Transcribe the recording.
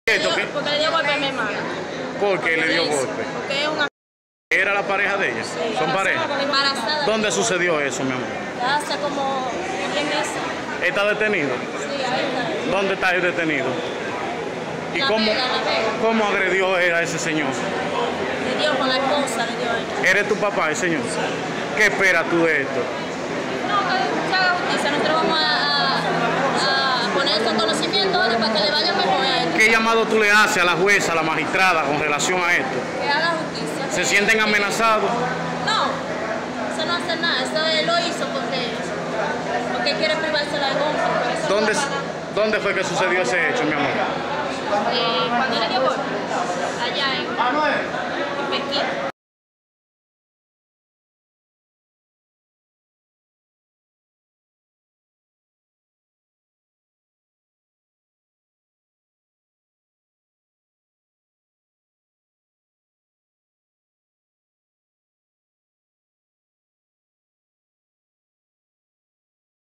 Porque le dio golpe a mi hermana. ¿Por qué le dio golpe? Porque es una... ¿Era la pareja de ella? Sí, ¿Son pareja? Embarazada. ¿Dónde sucedió eso, mi amor? Hace como 10 meses. ¿Está detenido? Sí, ahí está. ¿Dónde está el detenido? ¿Y La cómo, Vega, La Vega. cómo agredió él a ese señor? Le dio con la esposa, le dio a ella. ¿Eres tu papá, el señor? ¿Qué esperas tú de esto? No, que se haga justicia. Nosotros vamos a poner esos conocimientos para que le vaya mejor a él. ¿Qué llamado tú le haces a la jueza, a la magistrada con relación a esto? Que haga justicia. ¿Se sienten amenazados? No, eso no hace nada. Eso él lo hizo porque quiere privarse la ¿Dónde, ¿Dónde fue que sucedió ese hecho, mi amor? Cuando él le dio golpe, allá en Pekín.